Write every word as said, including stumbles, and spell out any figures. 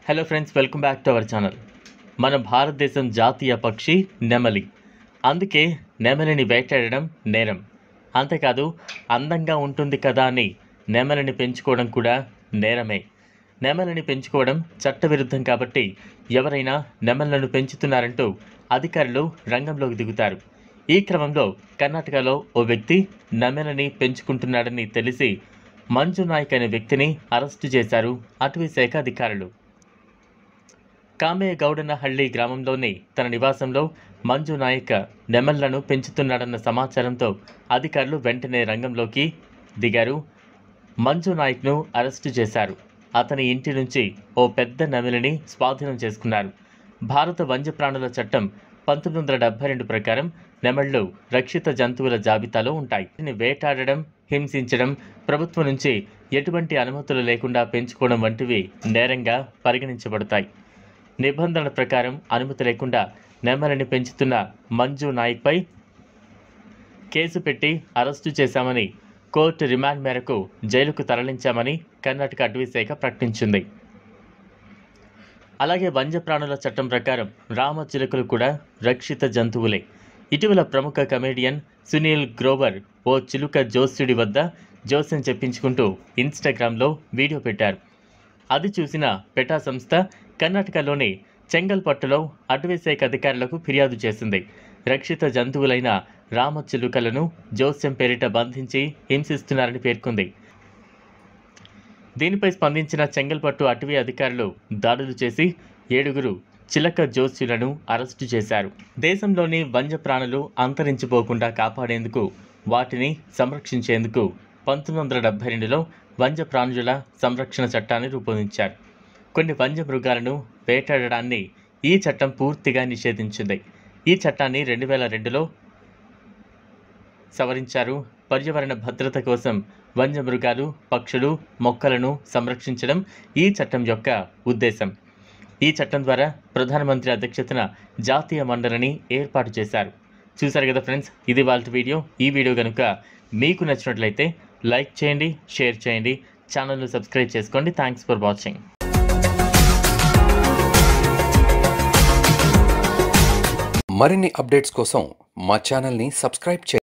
Hello friends, welcome back to our channel. మన భారతదేశం జాతీయ పక్షి నెమలి. అందుకే నెమలిని వేటాడడం నేరం. అంతేకాదు, అందంగా ఉంటుంది కదా అని నెమలిని పెంచుకోవడం కూడా నేరమే. నెమలిని పెంచుకోవడం చట్టవిరుద్ధం కాబట్టి ఎవరైనా నెమళ్లను పెంచుతున్నారంటూ అధికారులు రంగంలోకి దిగుతారు. ఈ క్రమంలో కర్ణాటకలో ఓ వ్యక్తి నెమలిని పెంచుకుంటున్నాడని తెలిసి మంజు నాయక్ అనే వ్యక్తిని అరెస్టు చేశారు అటవీ శాఖ అధికారులు. కామేగౌడనహళ్లి గ్రామంలోని తన నివాసంలో మంజు నాయక్ నెమళ్లను పెంచుతున్నాడన్న సమాచారంతో అధికారులు వెంటనే రంగంలోకి దిగారు. మంజు నాయక్ను అరెస్టు చేశారు. అతని ఇంటి నుంచి ఓ పెద్ద నెమలిని స్వాధీనం చేసుకున్నారు. భారత వన్యప్రాణుల చట్టం పంతొమ్మిది వందల డెబ్బై రెండు ప్రకారం నెమళ్లు రక్షిత జంతువుల జాబితాలో ఉంటాయి. దీన్ని వేటాడడం, హింసించడం, ప్రభుత్వం నుంచి ఎటువంటి అనుమతులు లేకుండా పెంచుకోవడం వంటివి నేరంగా పరిగణించబడతాయి. నిబంధనల ప్రకారం అనుమతి లేకుండా నెమలిని పెంచుతున్న మంజు నాయక్పై కేసు పెట్టి అరెస్టు చేశామని, కోర్టు రిమాండ్ మేరకు జైలుకు తరలించామని కర్ణాటక అటవీ శాఖ ప్రకటించింది. అలాగే వన్యప్రాణుల చట్టం ప్రకారం రామచిలుకలు కూడా రక్షిత జంతువులే. ఇటీవల ప్రముఖ కమేడియన్ సునీల్ గ్రోవర్ ఓ చిలుక జోస్యుడి వద్ద జోస్యం చెప్పించుకుంటూ ఇన్స్టాగ్రామ్లో వీడియో పెట్టారు. అది చూసిన పెటా సంస్థ కర్ణాటకలోని చెంగల్పట్టులో అటవీ శాఖ అధికారులకు ఫిర్యాదు చేసింది. రక్షిత జంతువులైన రామచిలుకలను జోస్యం పేరిట బంధించి హింసిస్తున్నారని పేర్కొంది. దీనిపై స్పందించిన చెంగల్పట్టు అటవీ అధికారులు దాడులు చేసి ఏడుగురు చిలక జోస్యులను అరెస్టు చేశారు. దేశంలోని వన్యప్రాణులు అంతరించిపోకుండా కాపాడేందుకు, వాటిని సంరక్షించేందుకు పంతొమ్మిది వందల డెబ్బై రెండులో వన్యప్రాణుల సంరక్షణ చట్టాన్ని రూపొందించారు. కొన్ని వన్యమృగాలను వేటాడడాన్ని ఈ చట్టం పూర్తిగా నిషేధించింది. ఈ చట్టాన్ని రెండు వేల రెండులో సవరించారు. పర్యావరణ భద్రత కోసం వన్యమృగాలు, పక్షులు, మొక్కలను సంరక్షించడం ఈ చట్టం యొక్క ఉద్దేశం. ఈ చట్టం ద్వారా ప్రధానమంత్రి అధ్యక్షతన జాతీయ మండలిని ఏర్పాటు చేశారు. చూశారు కదా ఫ్రెండ్స్, ఇది వాళ్ళ వీడియో. ఈ వీడియో కనుక మీకు నచ్చినట్లయితే లైక్ చేయండి, షేర్ చేయండి, ఛానల్ను సబ్స్క్రైబ్ చేసుకోండి. Thanks for watching. మరిన్ని అప్డేట్స్ కోసం మా ఛానల్ని సబ్స్క్రైబ్ చేయండి.